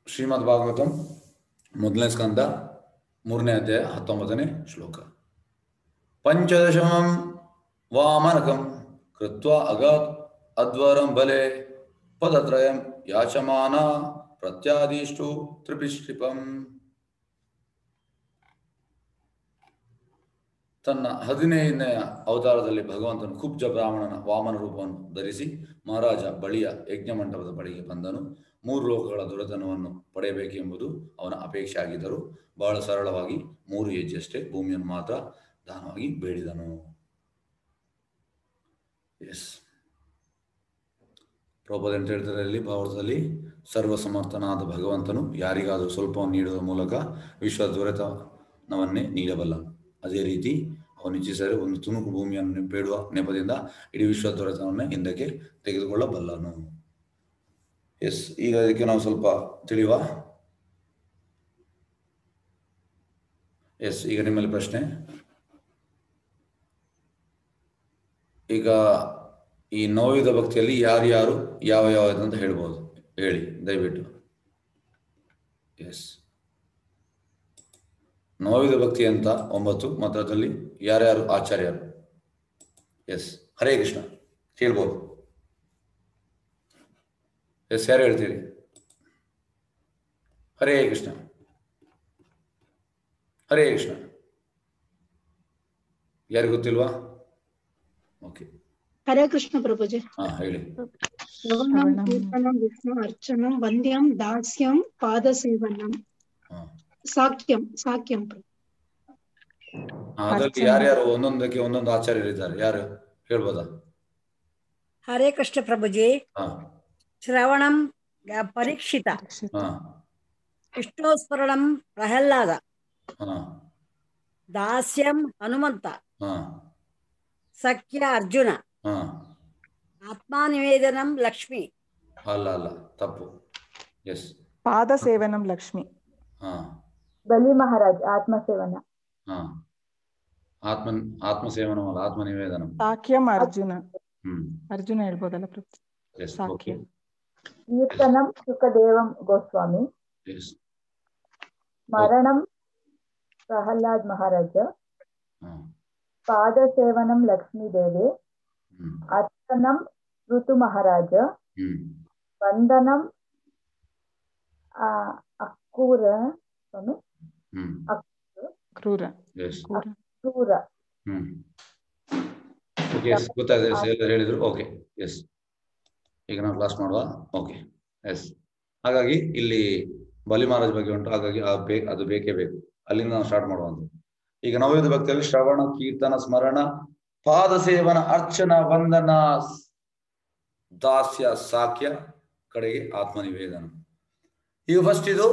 ಶ್ರೀಮದ್ ಭಾಗವತಂ ಮೊದಲನೇ ಸ್ಕಂದ 3ನೇ ಅಧ್ಯಾಯ 19ನೇ ಶ್ಲೋಕ. ಪಂಚದಶಮಂ ವಾಮನಕಂ ಕೃತ್ವಾ ಅಗಾತ್ ಅದ್ವರಂ ಬಲೆ ಪದತ್ರಯಂ ಯಾಚಮಾನ ಪ್ರತ್ಯಾದಿಷ್ಟು ತ್ರಿಪಿಷ್ಟಿಪಂ. ತನ್ನ 15ನೇ ಅವತಾರದಲ್ಲಿ ಭಗವಂತನು ಕುಬ್ಜ ಬ್ರಾಹ್ಮಣನ ವಾಮನ ರೂಪವನ್ನು ಧರಿಸಿ ಮಹಾರಾಜ ಬಳಿಯ ಯಜ್ಞ ಮಂಟಪದ ಬಳಿಗೆ ಬಂದನು. 3 ಲೋಕಗಳ ದೊರೆತನವನ್ನು ಪಡೆಯಬೇಕೆಂಬುದು ಅವನ ಅಪೇಕ್ಷೆ ಆಗಿದ್ದರೂ ಬಹಳ ಸರಳವಾಗಿ 3 ಹೆಜ್ಜೆಯಷ್ಟೇ ಭೂಮಿಯನ್ನು ಮಾತ್ರ ದಾನವಾಗಿ ಬೇಡಿದನು. ಪ್ರಭುಪಾದ ಅಂತ ಹೇಳ್ತಾರೆ ಇಲ್ಲಿ ಭಾರತದಲ್ಲಿ ಸರ್ವಸಮರ್ಥನಾದ ಭಗವಂತನು ಯಾರಿಗಾದರೂ ಸ್ವಲ್ಪವನ್ನು ನೀಡುವ ಮೂಲಕ ವಿಶ್ವದ ದೊರೆತನವನ್ನೇ ನೀಡಬಲ್ಲನು. ಅದೇ ರೀತಿ ಅವನು ಇಚ್ಛಿಸಿದರೆ ಒಂದು ತುಣುಕು ಭೂಮಿಯನ್ನು ಬೇಡುವ ನೆಪದಿಂದ ಇಡೀ ವಿಶ್ವದ ದೊರೆತನವನ್ನೇ ಹಿಂದಕ್ಕೆ ತೆಗೆದುಕೊಳ್ಳಬಲ್ಲನು. ಈಗ ಅದಕ್ಕೆ ನಾವು ಸ್ವಲ್ಪ ತಿಳಿಯುವ. ಈಗ ನಿಮ್ಮಲ್ಲಿ ಪ್ರಶ್ನೆ. ಈಗ ಈ ನವವಿಧ ಭಕ್ತಿಯಲ್ಲಿ ಯಾರ್ಯಾರು ಯಾವ ಅಂತ ಹೇಳ್ಬೋದು ಹೇಳಿ ದಯವಿಟ್ಟು. ನವವಿಧ ಭಕ್ತಿ ಅಂತ 9 ಮತ್ತು ಅದರಲ್ಲಿ ಯಾರ್ಯಾರು ಆಚಾರ್ಯರು? ಹರೇ ಕೃಷ್ಣ ಕೇಳ್ಬೋದು. ಯಾರು ಹೇಳ್ತೀರಿ? ಹರೇ ಕೃಷ್ಣ ಹರೇ ಕೃಷ್ಣ. ಯಾರು ಗೊತ್ತಿಲ್ವಾ? ಓಕೆ, ಹರೇ ಕೃಷ್ಣ ಪ್ರಭುಜಿ. ಹೇಳಿ. ಶ್ರವಣಂ ಕೀರ್ತನಂ ವಿಷ್ಣು ಅರ್ಚನಂ ವಂದ್ಯಂ ದಾಸ್ಯಂ ಪಾದ ಸೇವನಂ ಸಾಕ್ಯಂ. ಅದರಲ್ಲಿ ಯಾರ್ಯಾರು ಒಂದೊಂದಕ್ಕೆ ಒಂದೊಂದು ಆಚಾರ್ಯರಿದ್ದಾರೆ, ಯಾರು ಹೇಳ್ಬೋದಾ? ಹರೇ ಕೃಷ್ಣ ಪ್ರಭುಜಿ. ಶ್ರವಣಂ ಪರೀಕ್ಷಿತ, ವಿಷ್ಣುಸ್ಮರಣಂ ಪ್ರಹ್ಲಾದ, ದಾಸ್ಯಂ ಹನುಮಂತ, ಸಖ್ಯ ಅರ್ಜುನ, ಆತ್ಮನಿವೇದನಂ ಲಕ್ಷ್ಮಿ. ಅಲ್ಲ ತಪ್ಪು. ಪಾದ ಸೇವನಂ ಲಕ್ಷ್ಮಿ. ಬಲಿ ಮಹಾರಾಜ್ ಆತ್ಮಸೇವನ. ಆತ್ಮಸೇವನವಲ್ಲ, ಆತ್ಮನಿವೇದನ. ಸಾಕ್ಯಂ ಅರ್ಜುನ. ಅರ್ಜುನ ಹೇಳ್ಬೋದಲ್ಲ ಪ್ರಭು? ಸಾಕ್ಯ. ಕೀರ್ತನಂ ಸುಖದೇವಂ ಗೋಸ್ವಾಮಿ. ಸ್ಮರಣಂ ಪ್ರಹ್ಲಾದ್ ಮಹಾರಾಜ. ಪಾದ ಸೇವನಂ ಲಕ್ಷ್ಮೀ ದೇವಿ. ಅರ್ಚನಂ ಋತು ಮಹಾರಾಜ. ವಂದನಂ ಅಕ್ರೂರ ಸ್ವಾಮಿ. ಕ್ರೂರ. ಗೊತ್ತಾಗಿದೆ, ಹೇಳಿದ್ರು. ಓಕೆ, ಈಗ ನಾವು ಕ್ಲಾಸ್ ಮಾಡುವ. ಓಕೆ, ಹಾಗಾಗಿ ಇಲ್ಲಿ ಬಲಿ ಮಹಾರಾಜ್ ಬಗ್ಗೆ ಉಂಟು, ಹಾಗಾಗಿ ಅದು ಬೇಕೇ ಬೇಕು. ಅಲ್ಲಿಂದ ನಾವು ಸ್ಟಾರ್ಟ್ ಮಾಡುವಂತ. ಈಗ ನವವಿಧ ಭಕ್ತಿಯಲ್ಲಿ ಶ್ರವಣ, ಕೀರ್ತನ, ಸ್ಮರಣ, ಪಾದ ಸೇವನ, ಅರ್ಚನ, ವಂದನ, ದಾಸ್ಯ, ಸಾಕ್ಯ, ಕಡೆಗೆ ಆತ್ಮನಿವೇದನ. ಈಗ ಫಸ್ಟ್ ಇದು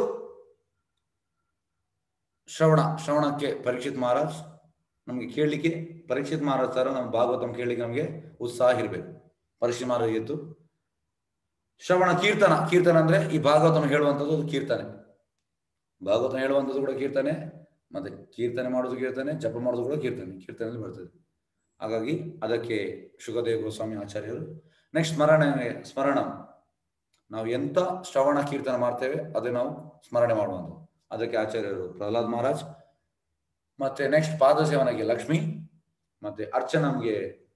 ಶ್ರವಣಕ್ಕೆ ಪರೀಕ್ಷಿತ್ ಮಹಾರಾಜ್ ನಮ್ಗೆ ಕೇಳಲಿಕ್ಕೆ, ಪರೀಕ್ಷಿತ್ ಮಹಾರಾಜ್ ತರ ನಮ್ಮ ಭಾಗವತಂ ಕೇಳಲಿಕ್ಕೆ ನಮಗೆ ಉತ್ಸಾಹ ಇರಬೇಕು. ಪರೀಕ್ಷಿತ್ ಮಹಾರಾಜ್ ಇತ್ತು. ಶ್ರವಣ, ಕೀರ್ತನ ಅಂದ್ರೆ ಈ ಭಾಗವತನ ಹೇಳುವಂಥದ್ದು ಅದು ಕೀರ್ತನೆ. ಭಾಗವತನ ಹೇಳುವಂಥದ್ದು ಕೂಡ ಕೀರ್ತನೆ, ಮತ್ತೆ ಕೀರ್ತನೆ ಮಾಡೋದು ಕೀರ್ತನೆ, ಜಪ ಮಾಡೋದು ಕೂಡ ಕೀರ್ತನೆಯಲ್ಲಿ ಬರ್ತದೆ. ಹಾಗಾಗಿ ಅದಕ್ಕೆ ಶುಕದೇವ ಗೋಸ್ವಾಮಿ ಆಚಾರ್ಯರು. ನೆಕ್ಸ್ಟ್ ಸ್ಮರಣ, ನಾವು ಎಂತ ಶ್ರವಣ ಕೀರ್ತನ ಮಾಡ್ತೇವೆ ಅದೇ ನಾವು ಸ್ಮರಣೆ ಮಾಡುವಂಥದ್ದು, ಅದಕ್ಕೆ ಆಚಾರ್ಯರು ಪ್ರಹ್ಲಾದ್ ಮಹಾರಾಜ್. ಮತ್ತೆ ನೆಕ್ಸ್ಟ್ ಪಾದ ಸೇವನೆಗೆ ಲಕ್ಷ್ಮಿ, ಮತ್ತೆ ಅರ್ಚನಂಗೆ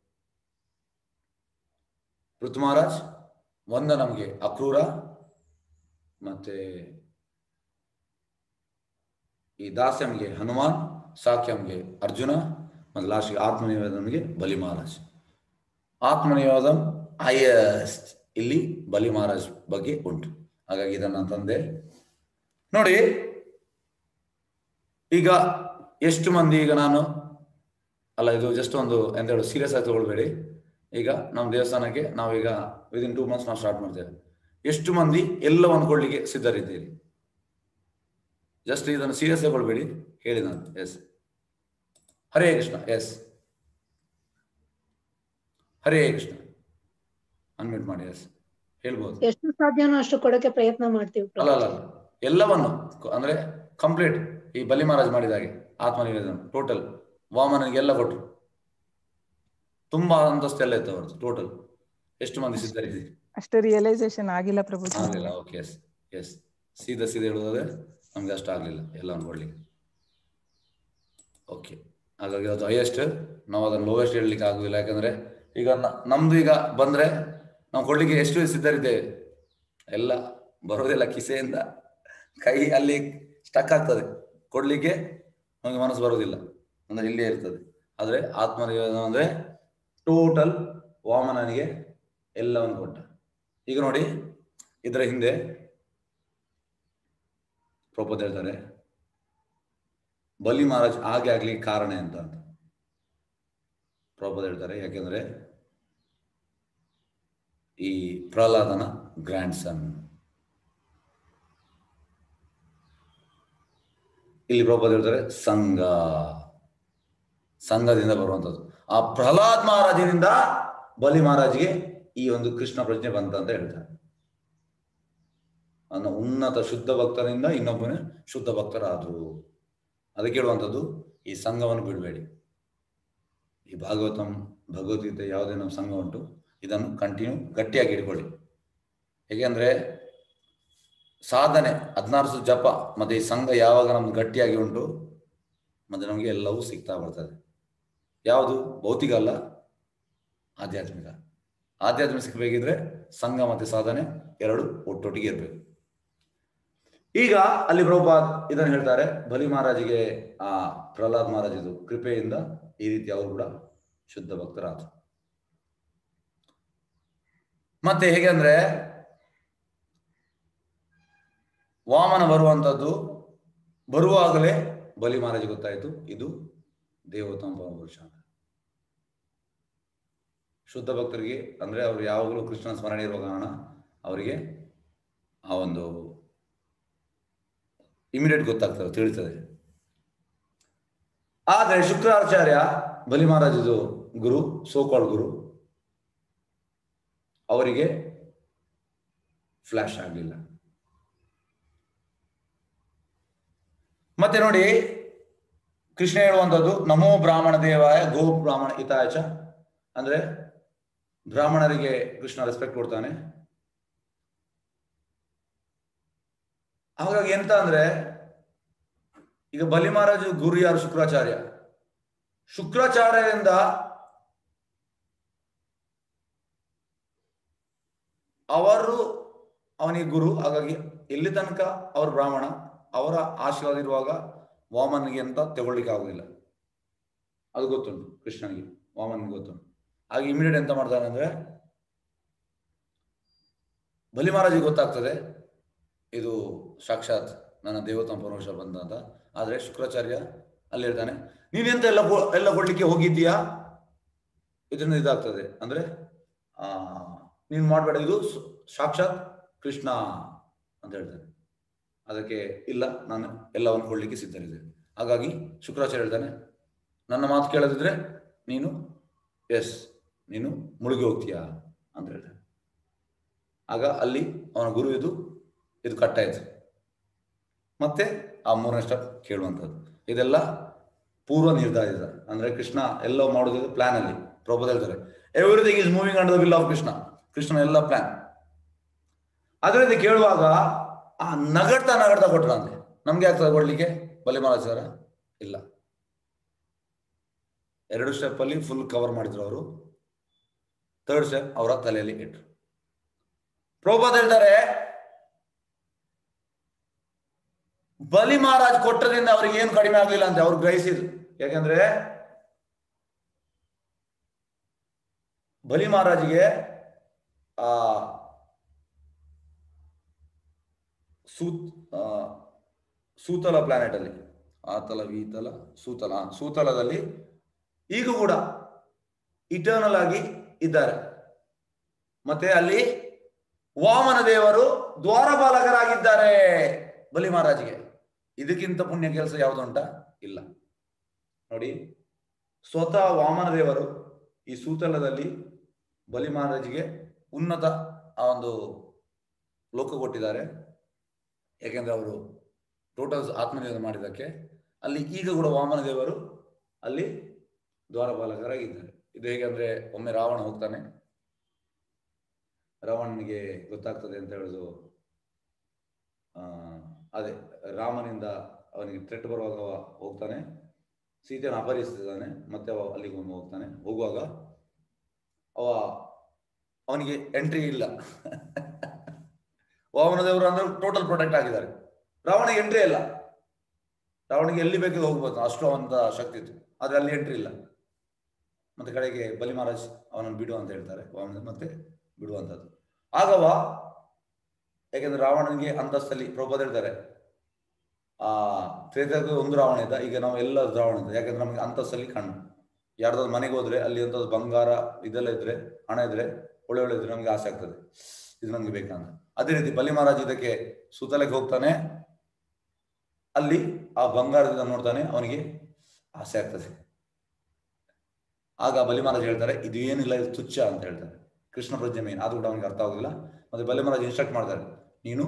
ಋತು ಮಹಾರಾಜ್, ವಂದನಂಗೆ ಅಕ್ರೂರ, ಮತ್ತೆ ಈ ದಾಸ್ಯಂಗೆ ಹನುಮಾನ್, ಸಾಕ್ಯಂಗೆ ಅರ್ಜುನ, ಮತ್ತು ಲಾಸ್ಟ್ಗೆ ಆತ್ಮನಿವೇದನಗೆ ಬಲಿ ಮಹಾರಾಜ್. ಆತ್ಮನಿವೇದನ ಇಲ್ಲಿ ಬಲಿ ಮಹಾರಾಜ್ ಬಗ್ಗೆ ಉಂಟು. ಹಾಗಾಗಿ ಇದನ್ನ ತಂದೆ ನೋಡಿ. ಈಗ ಎಷ್ಟು ಮಂದಿ, ಈಗ ನಾನು ಅಲ್ಲ, ಇದು ಜಸ್ಟ್ ಒಂದು ಎಂತ ಹೇಳು, ಸೀರಿಯಸ್ ಆಗಿ ತಗೊಳ್ಬೇಡಿ. ಈಗ ನಮ್ಮ ದೇವಸ್ಥಾನಕ್ಕೆ ನಾವೀಗ ವಿದಿನ್ 2 months ನಾವು ಸ್ಟಾರ್ಟ್ ಮಾಡ್ತೇವೆ. ಎಷ್ಟು ಮಂದಿ ಎಲ್ಲವನ್ನು ಕೊಡ್ಲಿಕ್ಕೆ ಸಿದ್ಧರಿದ್ದೀರಿ? ಜಸ್ಟ್ ಇದನ್ನು ಸೀರಿಯಸ್ ತಗೊಳ್ಬೇಡಿ, ಹೇಳಿ ನಾನು. ಹರೇ ಕೃಷ್ಣ. ಹರೇ ಕೃಷ್ಣ. ಅನ್ಮ್ಯೂಟ್ ಮಾಡಿ. ಹೇಳ್ಬೋದು. ಎಷ್ಟು ಸಾಧ್ಯನೋ ಅಷ್ಟು ಕೊಡಕ್ಕೆ ಪ್ರಯತ್ನ ಮಾಡ್ತೀವಿ. ಅಲ್ಲ, ಎಲ್ಲವನ್ನು ಅಂದ್ರೆ ಕಂಪ್ಲೀಟ್ ಈ ಬಲಿ ಮಹಾರಾಜ್ ಮಾಡಿದಾಗೆ ಆತ್ಮನಿವೇದನ ಟೋಟಲ್ ವಾಮನಿಗೆ ಎಲ್ಲ ಕೊಟ್ಟರು. ತುಂಬಾ ಅಂತಸ್ತು ಎಲ್ಲ ಇತ್ತು ಅವ್ರದ್ದು. ಟೋಟಲ್ ಎಷ್ಟು ಮಂದಿ ಸಿದ್ಧರಿದ್ದೀರಿ? ಅಷ್ಟು ರಿಯಲೈಸೇಷನ್ ಆಗಿಲ್ಲ ಪ್ರಭು. ಆಗಿಲ್ಲ. ಓಕೆ, ಸೀದಾ ಹೇಳೋದಾದ್ರೆ ನಮ್ಗೆ ಅಷ್ಟ ಆಗ್ಲಿಲ್ಲ ಎಲ್ಲ ಕೊಡ್ಲಿಕ್ಕೆ. ಓಕೆ, ಹಾಗಾಗಿ ಅದು ಹೈಯೆಸ್ಟ್, ನಾವು ಅದನ್ನು ಲೋವೆಸ್ಟ್ ಹೇಳಲಿಕ್ಕೆ ಆಗುದಿಲ್ಲ. ಯಾಕಂದ್ರೆ ಈಗ ನಮ್ದು ಈಗ ಬಂದ್ರೆ ನಾವು ಕೊಡ್ಲಿಕ್ಕೆ ಎಷ್ಟು ಸಿದ್ಧರಿದ್ದೇವೆ, ಎಲ್ಲ ಬರೋದಿಲ್ಲ. ಕಿಸೆಯಿಂದ ಕೈ ಅಲ್ಲಿ ಸ್ಟಕ್ ಆಗ್ತದೆ, ಕೊಡ್ಲಿಕ್ಕೆ ನಮಗೆ ಮನಸ್ಸು ಬರೋದಿಲ್ಲ, ಅಂದ್ರೆ ಇಲ್ಲೇ ಇರ್ತದೆ. ಆದ್ರೆ ಆತ್ಮನಿವೇದನ ಅಂದ್ರೆ ಟೋಟಲ್ ವಾಮನನಿಗೆ ಎಲ್ಲವನ್ನು ಕೊಟ್ಟ. ಈಗ ನೋಡಿ, ಇದರ ಹಿಂದೆ ಪ್ರಭುಪಾದ ಹೇಳ್ತಾರೆ ಬಲಿ ಮಹಾರಾಜ್ ಹಾಗೆ ಆಗ್ಲಿಕ್ಕೆ ಕಾರಣ ಅಂತ ಪ್ರಭುಪಾದ ಹೇಳ್ತಾರೆ. ಯಾಕೆಂದ್ರೆ ಈ ಪ್ರಹ್ಲಾದನ ಗ್ರ್ಯಾಂಡ್ ಸನ್, ಇಲ್ಲಿ ಪ್ರಭುಪಾದ ಹೇಳ್ತಾರೆ ಸಂಘದಿಂದ ಬರುವಂತದ್ದು. ಆ ಪ್ರಹ್ಲಾದ್ ಮಹಾರಾಜನಿಂದ ಬಲಿ ಮಹಾರಾಜ್ಗೆ ಈ ಒಂದು ಕೃಷ್ಣ ಪ್ರಜ್ಞೆ ಬಂತ ಅಂತ ಹೇಳ್ತಾರೆ. ಅನ್ನ ಉನ್ನತ ಶುದ್ಧ ಭಕ್ತರಿಂದ ಇನ್ನೊಬ್ಬನೇ ಶುದ್ಧ ಭಕ್ತರಾದ್ರು. ಅದಕ್ಕೆ ಹೇಳುವಂಥದ್ದು, ಈ ಸಂಘವನ್ನು ಬಿಡಬೇಡಿ. ಈ ಭಾಗವತಂ, ಭಗವದ್ಗೀತೆ, ಯಾವುದೇ ನಮ್ಮ ಸಂಘ ಉಂಟು, ಇದನ್ನು ಕಂಟಿನ್ಯೂ ಗಟ್ಟಿಯಾಗಿ ಇಟ್ಕೊಳ್ಳಿ. ಹೇಗೆಂದ್ರೆ ಸಾಧನೆ 16 ಜಪ ಮತ್ತೆ ಈ ಸಂಘ ಯಾವಾಗ ನಮ್ದು ಗಟ್ಟಿಯಾಗಿ ಉಂಟು, ಮತ್ತೆ ನಮಗೆ ಎಲ್ಲವೂ ಸಿಗ್ತಾ ಬರ್ತದೆ. ಯಾವುದು ಭೌತಿಕ ಅಲ್ಲ, ಆಧ್ಯಾತ್ಮಿಕ. ಆಧ್ಯಾತ್ಮಿಕ ಸಿಗಬೇಕಿದ್ರೆ ಸಂಘ ಮತ್ತೆ ಸಾಧನೆ ಎರಡು ಒಟ್ಟೊಟ್ಟಿಗೆ ಇರಬೇಕು. ಈಗ ಅಲ್ಲಿ ಪ್ರಭುಪಾದ್ ಇದನ್ನು ಹೇಳ್ತಾರೆ, ಬಲಿ ಮಹಾರಾಜಿಗೆ ಆ ಪ್ರಹ್ಲಾದ್ ಮಹಾರಾಜದು ಕೃಪೆಯಿಂದ ಈ ರೀತಿ ಅವರು ಕೂಡ ಶುದ್ಧ ಭಕ್ತರಾದರು. ಮತ್ತೆ ಹೇಗೆ ಅಂದ್ರೆ ವಾಮನ ಬರುವಂತದ್ದು ಬರುವಾಗಲೇ ಬಲಿ ಮಹಾರಾಜ್ ಗೊತ್ತಾಯಿತು, ಇದು ದೇವೋತ್ತಮ ಪರಮಪುರುಷ. ಶುದ್ಧ ಭಕ್ತರಿಗೆ ಅಂದ್ರೆ ಅವರು ಯಾವಾಗಲೂ ಕೃಷ್ಣನ ಸ್ಮರಣೆ ಇರುವ ಕಾರಣ ಅವರಿಗೆ ಆ ಒಂದು ಇಮಿಡಿಯೇಟ್ ಗೊತ್ತಾಗ್ತದೆ, ತಿಳಿತದೆ. ಆದರೆ ಶುಕ್ರಾಚಾರ್ಯ ಬಲಿ ಮಹಾರಾಜದು ಗುರು, ಸೋಕಾಳ್ ಗುರು, ಅವರಿಗೆ ಫ್ಲಾಶ್ ಆಗಲಿಲ್ಲ. ಮತ್ತೆ ನೋಡಿ, ಕೃಷ್ಣ ಹೇಳುವಂಥದ್ದು ನಮೋ ಬ್ರಾಹ್ಮಣ ದೇವಾಯ ಗೋ ಬ್ರಾಹ್ಮಣ ಹಿತಾಯಚ, ಅಂದ್ರೆ ಬ್ರಾಹ್ಮಣರಿಗೆ ಕೃಷ್ಣ ರೆಸ್ಪೆಕ್ಟ್ ಕೊಡ್ತಾನೆ. ಹಾಗಾಗಿ ಎಂತ ಅಂದ್ರೆ, ಈಗ ಬಲಿ ಮಹಾರಾಜ ಗುರು ಯಾರು? ಶುಕ್ರಾಚಾರ್ಯ. ಶುಕ್ರಾಚಾರ್ಯರಿಂದ ಅವರು ಅವನಿಗೆ ಗುರು. ಹಾಗಾಗಿ ಎಲ್ಲಿ ತನಕ ಅವರು ಬ್ರಾಹ್ಮಣ, ಅವರ ಆಶೀರ್ವಾದ ಇರುವಾಗ ವಾಮನಿಗೆ ಅಂತ ತಗೊಳ್ಳಿಕ್ಕೆ ಆಗುದಿಲ್ಲ. ಅದು ಗೊತ್ತುಂಟು ಕೃಷ್ಣನಿಗೆ, ವಾಮನಿಗೆ ಗೊತ್ತುಂಟು. ಹಾಗೆ ಇಮಿಡಿಯೇಟ್ ಎಂತ ಮಾಡ್ತಾನೆ ಅಂದ್ರೆ, ಬಲಿ ಮಹಾರಾಜಿಗೆ ಗೊತ್ತಾಗ್ತದೆ ಇದು ಸಾಕ್ಷಾತ್ ನನ್ನ ದೇವೋತ್ತಮ ಪರಮೇಶ್ವರ ಬಂದ ಅಂತ. ಆದ್ರೆ ಶುಕ್ರಾಚಾರ್ಯ ಅಲ್ಲಿ ಹೇಳ್ತಾನೆ, ನೀನೆಂತ ಎಲ್ಲ ಕೊಡ್ಲಿಕ್ಕೆ ಹೋಗಿದ್ದೀಯಾ, ಇದರಿಂದ ಇದಾಗ್ತದೆ ಅಂದ್ರೆ ನೀನು ಮಾಡಬೇಡ, ಇದು ಸಾಕ್ಷಾತ್ ಕೃಷ್ಣ ಅಂತ ಹೇಳ್ತಾನೆ. ಅದಕ್ಕೆ ಇಲ್ಲ, ನಾನು ಎಲ್ಲವನ್ನು ಕೊಡ್ಲಿಕ್ಕೆ ಸಿದ್ಧರಿದೆ. ಹಾಗಾಗಿ ಶುಕ್ರಾಚಾರ್ಯ ಹೇಳ್ತಾನೆ, ನನ್ನ ಮಾತು ಕೇಳದಿದ್ರೆ ನೀನು ಮುಳುಗಿ ಹೋಗ್ತೀಯಾ ಅಂತ ಹೇಳ್ತಾನೆ. ಆಗ ಅಲ್ಲಿ ಅವನ ಗುರು ಇದು ಕಟ್ಟಾಯ್ತು. ಮತ್ತೆ ಆ 3ನೇ ಸ್ಟೆಪ್ ಕೇಳುವಂಥದ್ದು. ಇದೆಲ್ಲ ಪೂರ್ವ ನಿರ್ಧಾರಿತ, ಅಂದ್ರೆ ಕೃಷ್ಣ ಎಲ್ಲ ಮಾಡೋದು ಪ್ಲಾನ್ ಅಲ್ಲಿ. ಪ್ರಭುಪಾದ ಹೇಳ್ತಾರೆ, everything is moving under the will of Krishna. ಕೃಷ್ಣನ ಎಲ್ಲ ಪ್ಲಾನ್. ಅದರಿಂದ ಕೇಳುವಾಗ ಆ ನಗಡ್ತಾ ಕೊಟ್ರಂತೆ. ನಮ್ಗೆ ಆಗ್ತದೆ ಕೊಡ್ಲಿಕ್ಕೆ ಬಲಿ ಮಹಾರಾಜರ? ಇಲ್ಲ. 2 ಸ್ಟೆಪ್ ಅಲ್ಲಿ ಫುಲ್ ಕವರ್ ಮಾಡಿದ್ರು ಅವರು. 3rd ಸ್ಟೆಪ್ ಅವರ ತಲೆಯಲ್ಲಿ ಇಟ್ರು. ಪ್ರಭುಪಾದ ಹೇಳ್ತಾರೆ, ಬಲಿ ಮಹಾರಾಜ್ ಕೊಟ್ಟದಿಂದ ಅವ್ರಿಗೆ ಏನು ಕಡಿಮೆ ಆಗ್ಲಿಲ್ಲ ಅಂತ ಅವ್ರು ಗ್ರಹಿಸಿದ್ರು. ಯಾಕಂದ್ರೆ ಬಲಿ ಮಹಾರಾಜಿಗೆ ಆ ಸೂತಲ ಪ್ಲಾನೆಟ್ ಅಲ್ಲಿ, ಆತಲ ವೀತಲ ಸೂತಲದಲ್ಲಿ ಈಗ ಕೂಡ ಇಟರ್ನಲ್ ಆಗಿ ಇದ್ದಾರೆ. ಮತ್ತೆ ಅಲ್ಲಿ ವಾಮನ ದೇವರು ದ್ವಾರಪಾಲಕರಾಗಿದ್ದಾರೆ ಬಲಿ ಮಹಾರಾಜಿಗೆ. ಇದಕ್ಕಿಂತ ಪುಣ್ಯ ಕೆಲಸ ಯಾವುದುಂಟ? ಇಲ್ಲ. ನೋಡಿ, ಸ್ವತಃ ವಾಮನ ದೇವರು ಈ ಸೂತಲದಲ್ಲಿ ಬಲಿ ಮಹಾರಾಜಿಗೆ ಉನ್ನತ ಆ ಒಂದು ಲೋಕ ಕೊಟ್ಟಿದ್ದಾರೆ. ಯಾಕೆಂದ್ರೆ ಅವರು ಟೋಟಲ್ ಆತ್ಮನಿವೇದನೆ ಮಾಡಿದ್ದಕ್ಕೆ. ಅಲ್ಲಿ ಈಗ ಕೂಡ ವಾಮನ ದೇವರು ಅಲ್ಲಿ ದ್ವಾರಪಾಲಕರಾಗಿದ್ದಾರೆ. ಇದು ಹೇಗೆ ಅಂದ್ರೆ, ಒಮ್ಮೆ ರಾವಣ ಹೋಗ್ತಾನೆ, ರಾವಣನಿಗೆ ಗೊತ್ತಾಗ್ತದೆ ಅಂತ ಹೇಳುದು ಅದೇ ರಾಮನಿಂದ ಅವನಿಗೆ ಥ್ರೆಟ್ ಬರುವಾಗ ಹೋಗ್ತಾನೆ, ಸೀತೆಯನ್ನು ಅಪಹರಿಸ್ತಿದ್ದಾನೆ, ಮತ್ತೆ ಅಲ್ಲಿಗೆ ಹೋಗ್ತಾನೆ. ಹೋಗುವಾಗ ಅವನಿಗೆ ಎಂಟ್ರಿ ಇಲ್ಲ. ವಾಮನ ದೇವರು ಅಂದ್ರೆ ಟೋಟಲ್ ಪ್ರೊಟೆಕ್ಟ್ ಆಗಿದ್ದಾರೆ. ರಾವಣಿಗೆ ಎಂಟ್ರಿ ಇಲ್ಲ. ರಾವಣಿಗೆ ಎಲ್ಲಿ ಬೇಕಿದ್ದು ಹೋಗ್ಬೋದು, ಅಷ್ಟು ಅವಂತ ಶಕ್ತಿ ಇತ್ತು, ಆದ್ರೆ ಅಲ್ಲಿ ಎಂಟ್ರಿ ಇಲ್ಲ. ಮತ್ತೆ ಕಡೆಗೆ ಬಲಿ ಮಹಾರಾಜ್ ಅವನನ್ನು ಬಿಡು ಅಂತ ಹೇಳ್ತಾರೆ, ವಾಮನ ಮತ್ತೆ ಬಿಡುವಂಥದ್ದು. ಆಗವ ಯಾಕೆಂದ್ರೆ ರಾವಣನಿಗೆ ಅಂತಸ್ತಲ್ಲಿ ಪ್ರಭುಪಾದ ಹೇಳ್ತಾರೆ, ಆ ತ್ರೇತಾಯುಗಕ್ಕೆ ಒಂದು ರಾವಣ ಇದ್ದ, ಈಗ ನಾವು ಎಲ್ಲ ರಾವಣ ಇದ್ದ. ಯಾಕಂದ್ರೆ ನಮಗೆ ಅಂತಸ್ತಲ್ಲಿ ಕಣ್ಣು, ಯಾರ್ದಾದ್ರು ಮನೆಗೆ ಹೋದ್ರೆ ಅಲ್ಲಿ ಅಂಥದ್ದು ಬಂಗಾರ ಇದೆಲ್ಲ ಇದ್ರೆ, ಹಣ ಇದ್ರೆ, ಒಳ್ಳೆ ಒಳ್ಳೆ ಇದ್ರೆ ನಮ್ಗೆ ಆಸೆ ಆಗ್ತದೆ, ಇದು ನಮ್ಗೆ ಬೇಕಂತ. ಅದೇ ರೀತಿ ಬಲಿ ಮಹಾರಾಜ್ ಇದಕ್ಕೆ ಸುತ್ತಲಕ್ಕೆ ಹೋಗ್ತಾನೆ, ಅಲ್ಲಿ ಆ ಬಂಗಾರದಿಂದ ನೋಡ್ತಾನೆ, ಅವನಿಗೆ ಆಸೆ ಆಗ್ತದೆ. ಆಗ ಬಲಿ ಮಹಾರಾಜ್ ಹೇಳ್ತಾರೆ, ಇದು ಏನಿಲ್ಲ, ಇದು ತುಚ್ಛ ಅಂತ ಹೇಳ್ತಾರೆ. ಕೃಷ್ಣ ಪ್ರಜ್ಞೆ ಮೇನ್, ಅದು ಕೂಡ ಅವನಿಗೆ ಅರ್ಥ ಆಗುದಿಲ್ಲ. ಮತ್ತೆ ಬಲಿ ಮಹಾರಾಜ್ ಇನ್ಸ್ಟ್ರಕ್ಟ್ ಮಾಡ್ತಾರೆ, ನೀನು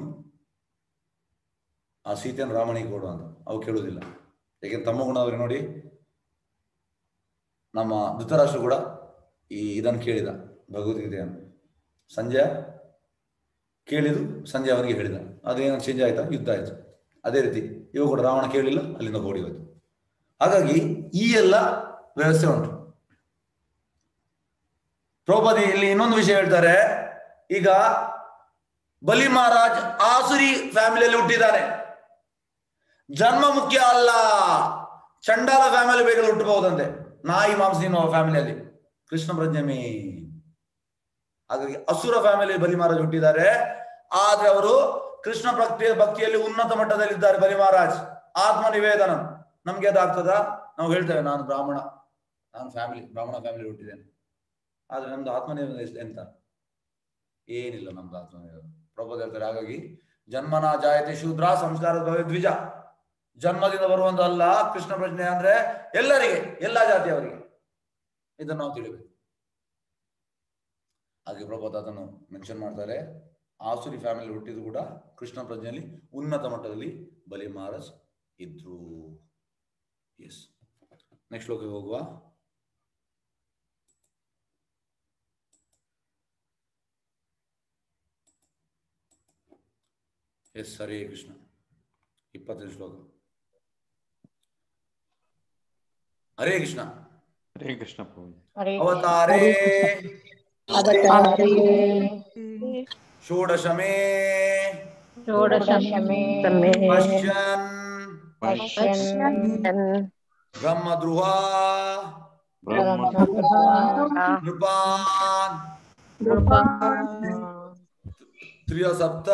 ಆ ಸೀತೆಯನ್ನು ರಾಮನಿಗೆ ಕೊಡು ಅಂತ. ಅವು ಕೇಳುವುದಿಲ್ಲ. ಯಾಕೆಂದ್ರೆ ತಮ್ಮ ಗುಣದವ್ರಿಗೆ ನೋಡಿ, ನಮ್ಮ ಧೃತರಾಷ್ಟ್ರ ಕೂಡ ಇದನ್ನು ಕೇಳಿದ, ಭಗವದ್ಗೀತೆಯನ್ನು. ಸಂಜಯ ಕೇಳಿದು ಸಂಜೆ ಅವನಿಗೆ ಹೇಳಿದ, ಅದೇನೋ ಚೇಂಜ್ ಆಯ್ತಾ, ಯುದ್ಧ ಆಯ್ತು. ಅದೇ ರೀತಿ ಇವ ಕೂಡ ರಾವಣ ಕೇಳಿಲ್ಲ, ಅಲ್ಲಿಂದ ಓಡಿ ಹೋಯ್ತು. ಹಾಗಾಗಿ ಈ ಎಲ್ಲ ವ್ಯವಸ್ಥೆ ಉಂಟು. ಪ್ರಭುಪಾದ ಇಲ್ಲಿ ಇನ್ನೊಂದು ವಿಷಯ ಹೇಳ್ತಾರೆ. ಈಗ ಬಲಿ ಮಹಾರಾಜ್ ಆಸುರಿ ಫ್ಯಾಮಿಲಿಯಲ್ಲಿ ಹುಟ್ಟಿದ್ದಾನೆ. ಜನ್ಮ ಮುಖ್ಯ ಅಲ್ಲ, ಚಂಡಾಲ ಫ್ಯಾಮಿಲಿ ಬೇಕಾದ್ರೆ ಹುಟ್ಟಬಹುದಂತೆ, ನಾಯಿ ಮಾಂಸ ತಿನ್ನುವ ಫ್ಯಾಮಿಲಿಯಲ್ಲಿ. ಕೃಷ್ಣ ಪ್ರಜ್ಞಮಿ. ಹಾಗಾಗಿ ಅಸುರ ಫ್ಯಾಮಿಲಿ ಬಲಿ ಮಹಾರಾಜ್ ಹುಟ್ಟಿದ್ದಾರೆ. ಆದ್ರೆ ಅವರು ಕೃಷ್ಣ ಭಕ್ತಿಯಲ್ಲಿ ಉನ್ನತ ಮಟ್ಟದಲ್ಲಿದ್ದಾರೆ. ಬಲಿ ಮಹಾರಾಜ್ ಆತ್ಮ ನಿವೇದನ. ನಮ್ಗೆ ಅದಾಗ್ತದ? ನಾವು ಹೇಳ್ತೇವೆ, ನಾನು ಬ್ರಾಹ್ಮಣ, ನಾನು ಬ್ರಾಹ್ಮಣ ಫ್ಯಾಮಿಲಿ ಹುಟ್ಟಿದ್ದೇನೆ. ಆದ್ರೆ ನಮ್ದು ಆತ್ಮ ನಿವೇದನ ಎಂತ? ಏನಿಲ್ಲ ನಮ್ದು ಆತ್ಮ ನಿವೇದನ. ಪ್ರಭುಪಾದ ಹೇಳ್ತಾರೆ, ಹಾಗಾಗಿ ಜನ್ಮನ ಜಾಯತೆ ಶೂದ್ರ ಸಂಸ್ಕಾರ ಭವೆ ದ್ವಿಜ. ಜನ್ಮದಿಂದ ಬರುವಂತಲ್ಲ ಕೃಷ್ಣ ಪ್ರಜ್ಞೆ ಅಂದ್ರೆ ಎಲ್ಲರಿಗೆ, ಎಲ್ಲಾ ಜಾತಿಯವರಿಗೆ. ಇದನ್ನು ನಾವು ತಿಳಿಬೇಕು. ಹಾಗೆ ಪ್ರಭುಪಾದ ಅದನ್ನು ಮೆನ್ಷನ್ ಮಾಡ್ತಾರೆ. ಆಸುರಿ ಫ್ಯಾಮಿಲಿ ಹುಟ್ಟಿದ್ರು ಕೂಡ ಕೃಷ್ಣ ಪ್ರಜ್ಞೆಯಲ್ಲಿ ಉನ್ನತ ಮಟ್ಟದಲ್ಲಿ ಬಲಿ ಮಹಾರಾಜ್ ಇದ್ರು. ಎಸ್, ನೆಕ್ಸ್ಟ್ ಶ್ಲೋಕಕ್ಕೆ ಹೋಗುವ. ಎಸ್, ಹರೇ ಕೃಷ್ಣ. 25 ಶ್ಲೋಕ. ಹರೇ ಕೃಷ್ಣ. ಹರೇ ಕೃಷ್ಣ. ಅವತಾರೇ ಷೋಡಶಮೇ ಪಶ್ಯನ್ ಬ್ರಹ್ಮದ್ರುಹ ನೃಪಾನ್ ತ್ರಿಯಸಪ್ತ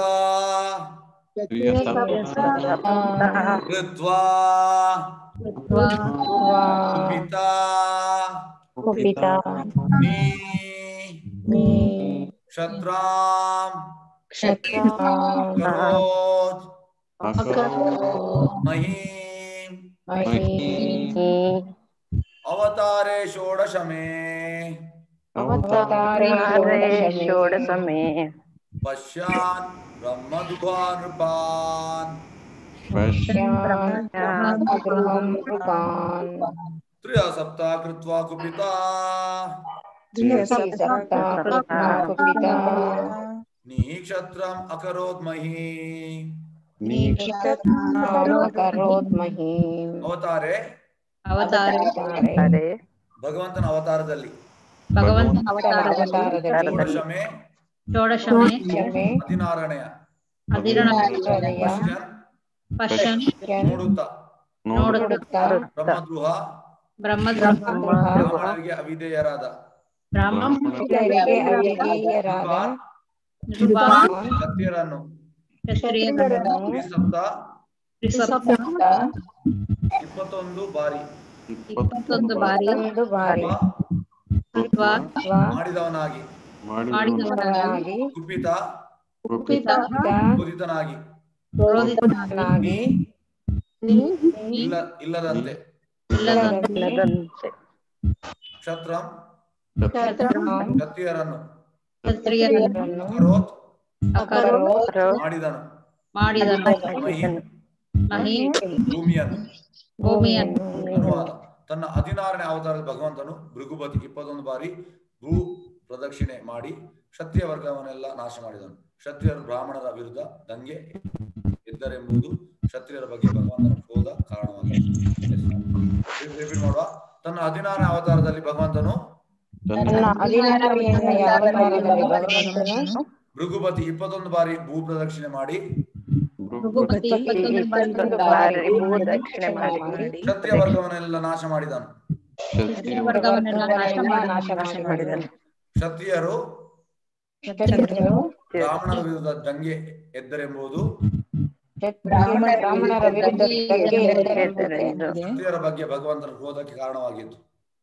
ಕೃತ್ವಾ ಕುಪಿತಾ ಕ್ಷತ್ರಾಂ ಮಹೀಂ ಅವತಾರೇ ಷೋಡಶಮೇ ಪಶ್ಯಾನ್ ಬ್ರಹ್ಮದುಃಖ ನೃಪಾನ್ ತ್ರಿಯಸಪ್ತ ಕೃತ್ವಾ ಕುಪಿತಾ ನೀಕ್ಷತ್ರಂ ಅಕರೋತ್ ಮಹೀಂ. ಅವತಾರೇ ಭಗವಂತನ ಅವತಾರದಲ್ಲಿ ಷೋಡಶಮೇ 16ನೇಯ ಪಶ್ಯನ್ ನೋಡುತ್ತಾ ಬ್ರಹ್ಮದ್ರೋಹರಿಗೆ ಅವಿಧೇಯರಾದ ಕ್ಷತ್ರಿಯರನ್ನು 21 ಬಾರಿ ಮಾಡಿದವನಾಗಿ ಕುಪಿತನಾಗಿ ಇಲ್ಲದಂತೆ ಕ್ಷತ್ರಂ ಕ್ಷತ್ರಿಯರನ್ನು ಮಾಡಿದನು ಭೂಮಿಯನ್ನು. ಅನುವಾದ: ತನ್ನ 16ನೇ ಅವತಾರದ ಭಗವಂತನು ಭೃಗುಪತಿ 21 ಬಾರಿ ಭೂ ಪ್ರದಕ್ಷಿಣೆ ಮಾಡಿ ಕ್ಷತ್ರಿಯ ವರ್ಗವನ್ನೆಲ್ಲ ನಾಶ ಮಾಡಿದನು. ಕ್ಷತ್ರಿಯರು ಬ್ರಾಹ್ಮಣರ ವಿರುದ್ಧ ದಂಗೆ ಎದ್ದ ಇದ್ದರೆಂಬುದು ಕ್ಷತ್ರಿಯರ ಬಗ್ಗೆ ಭಗವಂತನ ಕ್ರೋಧ ಕಾರಣವಾಗಿದೆ. ರಿಪೀಟ್ ಮಾಡುವ. ತನ್ನ 16ನೇ ಅವತಾರದಲ್ಲಿ ಭಗವಂತನು ಭೃಗುಪತಿ 21 ಬಾರಿ ಭೂ ಪ್ರದಕ್ಷಿಣೆ ಮಾಡಿ ಕ್ಷತ್ರಿಯ ವರ್ಗವನ್ನೆಲ್ಲ ನಾಶ ಮಾಡಿದನು. ಕ್ಷತ್ರಿಯರು ಬ್ರಾಹ್ಮಣರ ವಿರುದ್ಧ ದಂಗೆ ಎದ್ದರೆಂಬುದು ಕ್ಷತ್ರಿಯರ ಬಗ್ಗೆ ಭಗವಂತನ ಕ್ರೋಧಕ್ಕೆ ಕಾರಣವಾಗಿತ್ತು.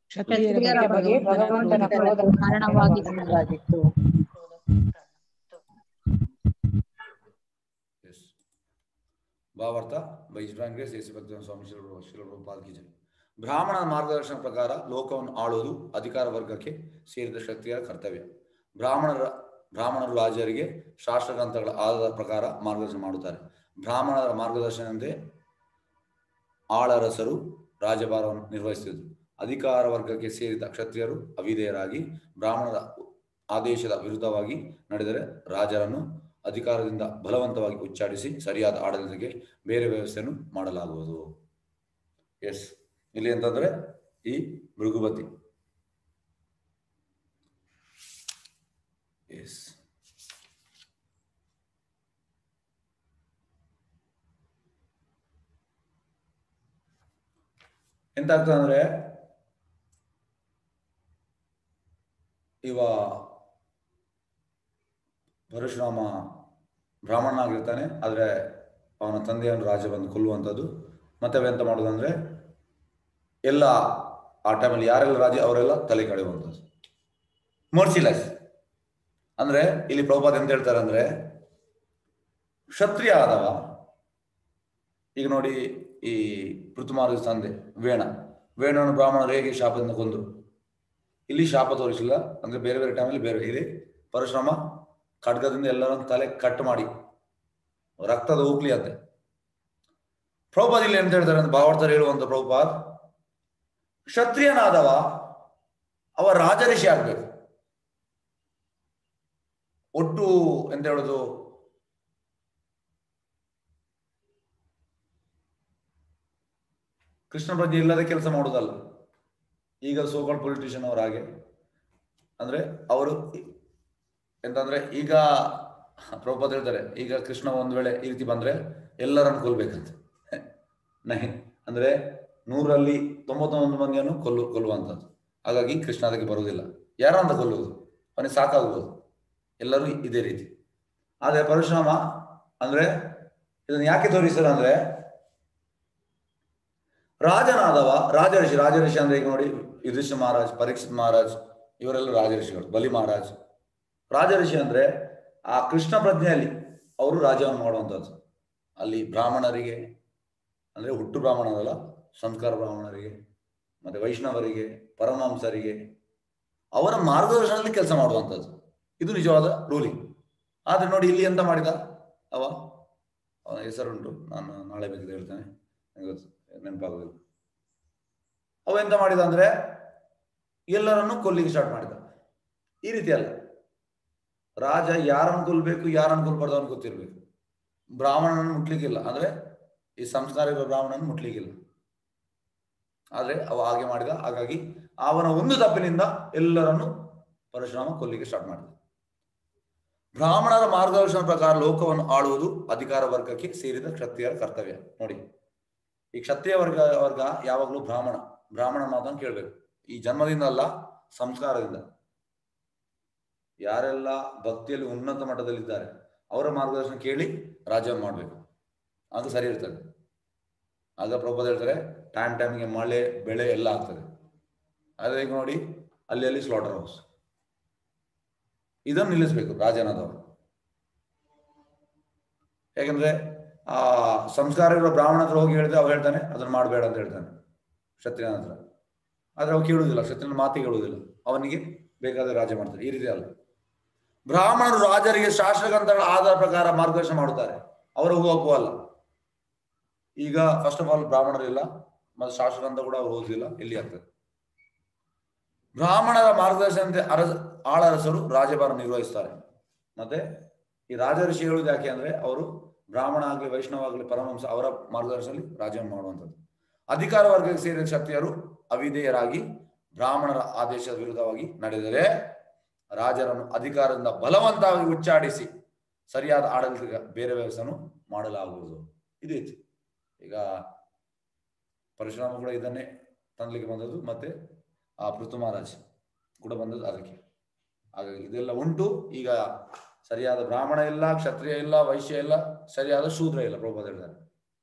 ಭಾವಾರ್ಥ ಸ್ವಾಮಿ ಶಿಲಪ್ರಭುಪಾದ. ಬ್ರಾಹ್ಮಣನ ಮಾರ್ಗದರ್ಶನ ಪ್ರಕಾರ ಲೋಕವನ್ನು ಆಳುವುದು ಅಧಿಕಾರ ವರ್ಗಕ್ಕೆ ಸೇರಿದ ಕ್ಷತ್ರಿಯರ ಕರ್ತವ್ಯ. ಬ್ರಾಹ್ಮಣರು ರಾಜರಿಗೆ ಶಾಸ್ತ್ರಗ್ರಂಥಗಳ ಆಧಾರದ ಪ್ರಕಾರ ಮಾರ್ಗದರ್ಶನ ಮಾಡುತ್ತಾರೆ. ಬ್ರಾಹ್ಮಣರ ಮಾರ್ಗದರ್ಶನದಂತೆ ಆಳರಸರು ರಾಜಭಾರವನ್ನು ನಿರ್ವಹಿಸುತ್ತಿದ್ದರು. ಅಧಿಕಾರ ವರ್ಗಕ್ಕೆ ಸೇರಿದ ಕ್ಷತ್ರಿಯರು ಅವಿಧೇಯರಾಗಿ ಬ್ರಾಹ್ಮಣರ ಆದೇಶದ ವಿರುದ್ಧವಾಗಿ ನಡೆದರೆ ರಾಜರನ್ನು ಅಧಿಕಾರದಿಂದ ಬಲವಂತವಾಗಿ ಉಚ್ಚಾಟಿಸಿ ಸರಿಯಾದ ಆಡಳಿತಕ್ಕೆ ಬೇರೆ ವ್ಯವಸ್ಥೆಯನ್ನು ಮಾಡಲಾಗುವುದು. ಎಸ್, ಇಲ್ಲಿ ಅಂತಂದ್ರೆ ಈ ಭೃಗುಪತಿ. ಎಸ್, ಎಂತ ಆಗ್ತದೆ ಅಂದ್ರೆ ಇವ ಪರಶುರಾಮ ಬ್ರಾಹ್ಮಣನಾಗಿರ್ತಾನೆ, ಆದರೆ ಅವನ ತಂದೆಯನ್ನು ರಾಜ ಬಂದು ಕೊಲ್ಲುವಂಥದ್ದು. ಮತ್ತೆ ಅವೆಂತ ಮಾಡೋದಂದ್ರೆ ಎಲ್ಲ ಆ ಟೈಮಲ್ಲಿ ಯಾರೆಲ್ಲ ರಾಜ ಅವರೆಲ್ಲ ತಲೆ ಕಳೆಯುವಂಥದ್ದು. ಮರ್ಸಿಲೆಸ್ ಅಂದ್ರೆ ಇಲ್ಲಿ ಪ್ರಭುಪಾದ ಎಂತ ಹೇಳ್ತಾರೆ ಅಂದ್ರೆ, ಕ್ಷತ್ರಿಯ ಆದವ ಈಗ ನೋಡಿ, ಈ ಪೃಥುಮಾರ್ಗದ ತಂದೆ ವೇಣವನ್ನು ಬ್ರಾಹ್ಮಣರು ಹೇಗೆ ಶಾಪದಿಂದ ಕೊಂದರು, ಇಲ್ಲಿ ಶಾಪ ತೋರಿಸಿಲ್ಲ. ಅಂದ್ರೆ ಬೇರೆ ಬೇರೆ ಟೈಮಲ್ಲಿ ಬೇರೆ ಇದೆ. ಪರಶುರಾಮ ಖಡ್ಗದಿಂದ ಎಲ್ಲರನ್ನು ತಲೆ ಕಟ್ ಮಾಡಿ ರಕ್ತದ ಉಕ್ಲಿ ಅಂತೆ. ಪ್ರಭುಪಾದ್ ಇಲ್ಲಿ ಎಂತ ಹೇಳ್ತಾರೆ ಅಂತ ಭಾವಾರ್ಥರು ಹೇಳುವಂತ ಪ್ರಭುಪಾದ್, ಕ್ಷತ್ರಿಯನಾದವ ಅವ ರಾಜಋಷಿ ಆಗ್ಬೇಕು. ಒಟ್ಟು ಎಂತ ಹೇಳುದು, ಕೃಷ್ಣ ಪ್ರಜ್ಞೆ ಇಲ್ಲದೆ ಕೆಲಸ ಮಾಡುವುದಲ್ಲ. ಈಗ ಸೋಕಾಲ್ಡ್ ಪೊಲಿಟಿಷಿಯನ್ ಅವರು ಹಾಗೆ ಅಂದ್ರೆ ಅವರು ಎಂತಂದ್ರೆ, ಈಗ ಪ್ರಭುಪಾದ ಹೇಳ್ತಾರೆ, ಈಗ ಕೃಷ್ಣ ಒಂದ್ ವೇಳೆ ಈ ರೀತಿ ಬಂದ್ರೆ ಎಲ್ಲರನ್ನು ಕೊಲ್ಬೇಕಂತ. ಅಂದ್ರೆ 100ರಲ್ಲಿ 99 ಮಂದಿಯನ್ನು ಕೊಲ್ಲುವಂಥದ್ದು. ಹಾಗಾಗಿ ಕೃಷ್ಣ ಅದಕ್ಕೆ ಬರುವುದಿಲ್ಲ. ಯಾರಂತ ಕೊಲ್ಲುವುದು, ಅವನಿಗೆ ಸಾಕಾಗುವುದು. ಎಲ್ಲರೂ ಇದೇ ರೀತಿ. ಆದ್ರೆ ಪರಶುರಾಮ ಅಂದ್ರೆ ಇದನ್ನು ಯಾಕೆ ತೋರಿಸ್ತಾರೆ ಅಂದ್ರೆ, ರಾಜನಾದವ ರಾಜಋಷಿ ಅಂದ್ರೆ ಈಗ ನೋಡಿ, ಯುಧಿಷ್ಠಿರ ಮಹಾರಾಜ್, ಪರೀಕ್ಷಿತ್ ಮಹಾರಾಜ್, ಇವರೆಲ್ಲ ರಾಜಋಷಿಗಳು. ಬಲಿ ಮಹಾರಾಜ್ ರಾಜಋಷಿ ಅಂದ್ರೆ ಆ ಕೃಷ್ಣ ಪ್ರಜ್ಞೆಯಲ್ಲಿ ಅವರು ರಾಜ್ಯವನ್ನು ಮಾಡುವಂಥದ್ದು. ಅಲ್ಲಿ ಬ್ರಾಹ್ಮಣರಿಗೆ ಅಂದ್ರೆ ಹುಟ್ಟು ಬ್ರಾಹ್ಮಣರಲ್ಲ, ಸಂಸ್ಕಾರ ಬ್ರಾಹ್ಮಣರಿಗೆ, ಮತ್ತೆ ವೈಷ್ಣವರಿಗೆ, ಪರಮಹಂಸರಿಗೆ ಅವರ ಮಾರ್ಗದರ್ಶನದಲ್ಲಿ ಕೆಲಸ ಮಾಡುವಂಥದ್ದು. ಇದು ನಿಜವಾದ ರೂಲಿಂಗ್. ಆದ್ರೆ ನೋಡಿ ಇಲ್ಲಿ ಎಂತ ಮಾಡಿದ ಅವನ ಹೆಸರುಂಟು, ನಾನು ನಾಳೆ ಬೇಕಿದ್ರೆ ಹೇಳ್ತೇನೆ, ನೆನಪಾಗೋದಿಲ್ಲ. ಅವ ಎಂತ ಮಾಡಿದ ಅಂದ್ರೆ ಎಲ್ಲರನ್ನು ಕೊಲ್ಲಿಗೆ ಸ್ಟಾರ್ಟ್ ಮಾಡಿದ. ಈ ರೀತಿ ಅಲ್ಲ, ರಾಜ ಯಾರನ್ನು ಕೊಲ್ಬೇಕು ಯಾರನ್ನು ಕೊಲ್ಬಾರ್ದು ಅವನು ಗೊತ್ತಿರ್ಬೇಕು. ಬ್ರಾಹ್ಮಣನನ್ನು ಮುಟ್ಲಿಕ್ಕಿಲ್ಲ, ಅಂದ್ರೆ ಈ ಸಂಸ್ಕಾರ ಇರುವ ಬ್ರಾಹ್ಮಣನ ಮುಟ್ಲಿಕ್ಕಿಲ್ಲ. ಆದ್ರೆ ಅವ ಹಾಗೆ ಮಾಡಿದ. ಹಾಗಾಗಿ ಅವನ ಒಂದು ತಪ್ಪಿನಿಂದ ಎಲ್ಲರನ್ನು ಪರಶುರಾಮ ಕೊಲ್ಲಿಗೆ ಸ್ಟಾರ್ಟ್ ಮಾಡಿದ. ಬ್ರಾಹ್ಮಣರ ಮಾರ್ಗದರ್ಶನ ಪ್ರಕಾರ ಲೋಕವನ್ನು ಆಳುವುದು ಅಧಿಕಾರ ವರ್ಗಕ್ಕೆ ಸೇರಿದ ಕ್ಷತ್ರಿಯರ ಕರ್ತವ್ಯ. ನೋಡಿ, ಈ ಕ್ಷತ್ರಿಯ ವರ್ಗ ಯಾವಾಗಲೂ ಬ್ರಾಹ್ಮಣ ಮಾತನ್ನು ಕೇಳ್ಬೇಕು. ಈ ಜನ್ಮದಿಂದ ಅಲ್ಲ, ಸಂಸ್ಕಾರದಿಂದ. ಯಾರೆಲ್ಲ ಭಕ್ತಿಯಲ್ಲಿ ಉನ್ನತ ಮಟ್ಟದಲ್ಲಿದ್ದಾರೆ ಅವರ ಮಾರ್ಗದರ್ಶನ ಕೇಳಿ ರಾಜ್ಯವನ್ನು ಮಾಡ್ಬೇಕು. ಅದು ಸರಿ ಇರ್ತದೆ. ಆಗ ಪ್ರಭುಪಾದ ಹೇಳ್ತಾರೆ, ಟೈಮ್ಗೆ ಮಳೆ ಬೆಳೆ ಎಲ್ಲ ಆಗ್ತದೆ. ಅದೇ ಈಗ ನೋಡಿ, ಅಲ್ಲಿ ಸ್ಲಾಟರ್ ಹೌಸ್, ಇದನ್ನು ನಿಲ್ಲಿಸ್ಬೇಕು ರಾಜನಾದವರು. ಯಾಕಂದ್ರೆ ಆ ಸಂಸ್ಕಾರ ಇರೋ ಬ್ರಾಹ್ಮಣ ಹತ್ರ ಹೋಗಿ ಹೇಳಿದ್ರೆ ಅವ್ ಹೇಳ್ತಾನೆ ಅದನ್ನ ಮಾಡಬೇಡ ಅಂತ ಹೇಳ್ತಾನೆ ಕ್ಷತ್ರಿಯನ ಹತ್ರ. ಆದ್ರೆ ಅವ್ ಕೇಳುವುದಿಲ್ಲ, ಕ್ಷತ್ರಿಯನ ಮಾತಿಗೆ ಕೇಳುವುದಿಲ್ಲ, ಅವನಿಗೆ ಬೇಕಾದ್ರೆ ರಾಜ್ಯ ಮಾಡ್ತಾರೆ. ಈ ರೀತಿ ಅಲ್ಲ. ಬ್ರಾಹ್ಮಣರು ರಾಜರಿಗೆ ಶಾಸ್ತ್ರಗ್ರಂಥಗಳ ಆಧಾರ ಪ್ರಕಾರ ಮಾರ್ಗದರ್ಶನ ಮಾಡುತ್ತಾರೆ, ಅವರು ಹೋಗುವ ಅಲ್ಲ. ಈಗ ಫಸ್ಟ್ ಆಫ್ ಆಲ್ ಬ್ರಾಹ್ಮಣರು ಇಲ್ಲ, ಮತ್ತೆ ಶಾಸ್ತ್ರಗ್ರಂಥ ಕೂಡ ಅವರು ಓದುದಿಲ್ಲ. ಎಲ್ಲಿ ಆಗ್ತದೆ? ಬ್ರಾಹ್ಮಣರ ಮಾರ್ಗದರ್ಶನದಂತೆ ಆಳರಸರು ರಾಜಭಾರ ನಿರ್ವಹಿಸ್ತಾರೆ. ಮತ್ತೆ ಈ ರಾಜಋಷಿ ಹೇಳುವುದು ಯಾಕೆ ಅಂದ್ರೆ, ಅವರು ಬ್ರಾಹ್ಮಣ ಆಗಲಿ ವೈಷ್ಣವ ಆಗಲಿ ಪರಮಹಂಸ ಅವರ ಮಾರ್ಗದರ್ಶನದಲ್ಲಿ ರಾಜ್ಯವನ್ನು ಮಾಡುವಂಥದ್ದು. ಅಧಿಕಾರ ವರ್ಗಕ್ಕೆ ಸೇರಿದ ಕ್ಷತ್ರಿಯರು ಅವಿಧೇಯರಾಗಿ ಬ್ರಾಹ್ಮಣರ ಆದೇಶದ ವಿರುದ್ಧವಾಗಿ ನಡೆದರೆ ರಾಜರನ್ನು ಅಧಿಕಾರದಿಂದ ಬಲವಂತವಾಗಿ ಉಚ್ಚಾಡಿಸಿ ಸರಿಯಾದ ಆಡಳಿತ ಬೇರೆ ವ್ಯವಸ್ಥೆಯನ್ನು ಮಾಡಲಾಗುವುದು. ಇದು ಇತ್ತು. ಈಗ ಪರಶುರಾಮ ಕೂಡ ಇದನ್ನೇ ತಂದಲಿಕ್ಕೆ ಬಂದದ್ದು, ಮತ್ತೆ ಆ ಪೃಥು ಮಹಾರಾಜ್ ಕೂಡ ಬಂದದ್ದು ಅದಕ್ಕೆ. ಹಾಗಾಗಿ ಇದೆಲ್ಲ ಉಂಟು. ಈಗ ಸರಿಯಾದ ಬ್ರಾಹ್ಮಣ ಇಲ್ಲ, ಕ್ಷತ್ರಿಯ ಇಲ್ಲ, ವೈಶ್ಯ ಇಲ್ಲ, ಸರಿಯಾದ ಶೂದ್ರ ಇಲ್ಲ. ಪ್ರಭುಪಾದ ಹೇಳ್ತಾರೆ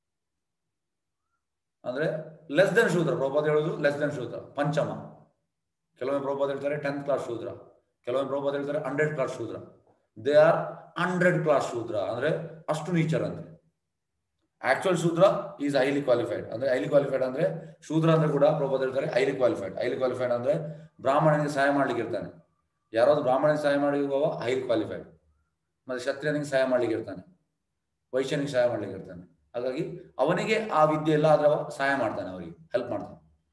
ಅಂದ್ರೆ ಲೆಸ್ ದೆನ್ ಶೂದ್ರ. ಪ್ರಭುಪಾದ ಹೇಳುದು ಲೆಸ್ ದೆನ್ ಶೂದ್ರ, ಪಂಚಮ. ಕೆಲವೊಮ್ಮೆ ಪ್ರಭುಪಾದ ಹೇಳ್ತಾರೆ 10th ಕ್ಲಾಸ್ ಶೂದ್ರ, ಕೆಲವೊಮ್ಮೆ ಪ್ರಭುಪಾದ ಹೇಳ್ತಾರೆ 100 class shudra. They are 100 class shudra ಅಂದ್ರೆ ಅಷ್ಟು ನೀಚರಂತೆ. Actual shudra is highly qualified. ಅಂದ್ರೆ ಹೈಲಿ ಕ್ವಾಲಿಫೈಡ್ ಅಂದ್ರೆ ಶೂದ್ರ ಅಂದ್ರೆ ಕೂಡ ಪ್ರಭುಪಾದ ಹೇಳ್ತಾರೆ ಹೈಲಿ ಕ್ವಾಲಿಫೈಡ್. ಹೈಲಿ ಕ್ವಾಲಿಫೈಡ್ ಅಂದ್ರೆ ಬ್ರಾಹ್ಮಣನಿಗೆ ಸಹಾಯ ಮಾಡ್ಲಿಕ್ಕೆ ಇರ್ತಾನೆ. ಯಾರಾದ್ರು ಬ್ರಾಹ್ಮಣನಿಗೆ ಸಹಾಯ ಮಾಡಿರುವವ ಹೈಲಿ ಕ್ವಾಲಿಫೈಡ್. ಮತ್ತೆ ಕ್ಷತ್ರಿಯನಿಗೆ ಸಹಾಯ ಮಾಡ್ಲಿಕ್ಕೆ ಇರ್ತಾನೆ, ವೈಶ್ಯನಿಗೆ ಸಹಾಯ ಮಾಡ್ಲಿಕ್ಕೆ ಇರ್ತಾನೆ. ಹಾಗಾಗಿ ಅವನಿಗೆ ಆ ವಿದ್ಯೆ ಇಲ್ಲ, ಆದ್ರೆ ಸಹಾಯ ಮಾಡ್ತಾನೆ, ಅವರಿಗೆ ಹೆಲ್ಪ್ ಮಾಡ್ತಾನೆ.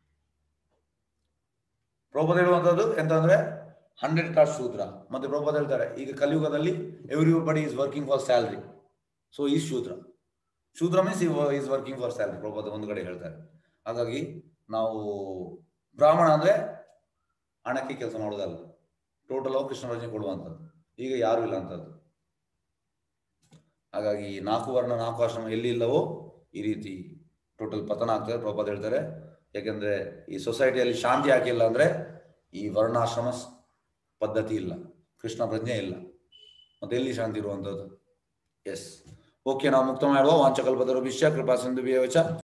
ಪ್ರಭುಪಾದ ಹೇಳುವಂಥದ್ದು ಎಂತಂದ್ರೆ 100 ಕ್ಲಾಸ್ ಶೂದ್ರ. ಮತ್ತೆ ಪ್ರಭುಪಾದ ಹೇಳ್ತಾರೆ ಈಗ ಕಲಿಯುಗದಲ್ಲಿ everybody is working for salary, so is shudra. Shudra means is working for salary. Prabhupada ಒಂದು ಕಡೆ ಹೇಳ್ತಾರೆ. ಹಾಗಾಗಿ ನಾವು ಬ್ರಾಹ್ಮಣ ಅಂದ್ರೆ ಹಣಕ್ಕೆ ಕೆಲಸ ಮಾಡೋದಲ್ಲ, ಟೋಟಲ್ ಆಗಿ ಕೃಷ್ಣ ರಚನೆ ಕೊಡುವಂಥದ್ದು. ಈಗ ಯಾರು ಇಲ್ಲ ಅಂತದ್ದು. ಹಾಗಾಗಿ 4 ವರ್ಣ 4 ಆಶ್ರಮ ಎಲ್ಲಿ ಇಲ್ಲವೋ ಈ ರೀತಿ ಟೋಟಲ್ ಪತನ ಆಗ್ತದೆ. ಪ್ರಭುಪಾದ ಹೇಳ್ತಾರೆ ಯಾಕೆಂದ್ರೆ ಈ ಸೊಸೈಟಿಯಲ್ಲಿ ಶಾಂತಿ ಯಾಕಿಲ್ಲ ಅಂದ್ರೆ ಈ ವರ್ಣಾಶ್ರಮ ಪದ್ಧತಿ ಇಲ್ಲ, ಕೃಷ್ಣ ಪ್ರಜ್ಞೆ ಇಲ್ಲ, ಮತ್ತೆ ಎಲ್ಲಿ ಶಾಂತಿ ಇರುವಂಥದ್ದು. ಎಸ್, ಓಕೆ, ನಾವು ಮುಕ್ತ ಮಾಡುವ. ವಾಂಚಕಲ್ಪತರುಭ್ಯಶ್ಚ ಕೃಪಾ ಸಿಂಧುಭ್ಯಶ್ಚ